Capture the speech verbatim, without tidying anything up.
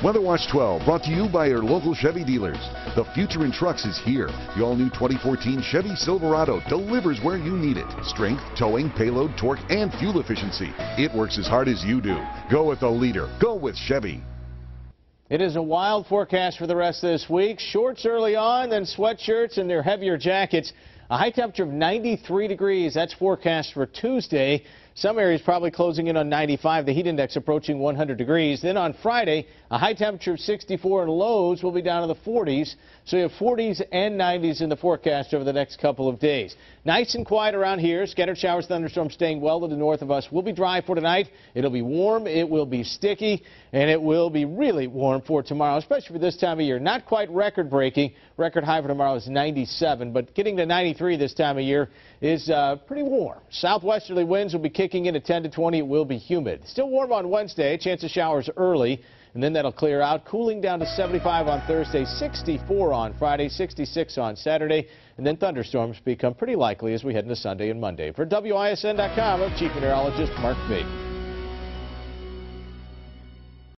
Weather Watch twelve brought to you by your local Chevy dealers. The future in trucks is here. The all-new twenty fourteen Chevy Silverado delivers where you need it. Strength, towing, payload, torque, and fuel efficiency. It works as hard as you do. Go with the leader. Go with Chevy. It is a wild forecast for the rest of this week. Shorts early on, then sweatshirts and their heavier jackets. A high temperature of ninety-three degrees. That's forecast for Tuesday. Some areas probably closing in on ninety-five. The heat index approaching one hundred degrees. Then on Friday, a high temperature of sixty-four and lows will be down to the forties. So you have forties and nineties in the forecast over the next couple of days. Nice and quiet around here. Scattered showers, thunderstorms staying well to the north of us. Will be dry for tonight. It'll be warm. It will be sticky. And it will be really warm for tomorrow, especially for this time of year. Not quite record breaking. Record high for tomorrow is ninety-seven. But getting to ninety-three this time of year is uh, pretty warm. Southwesterly winds will be kicking in at ten to twenty. It will be humid. Still warm on Wednesday. Chance of showers early. And then that'll clear out, cooling down to seventy-five on Thursday, sixty-four on Friday, sixty-six on Saturday. And then thunderstorms become pretty likely as we head into Sunday and Monday. For W I S N dot com, I'm Chief Meteorologist Mark Baden.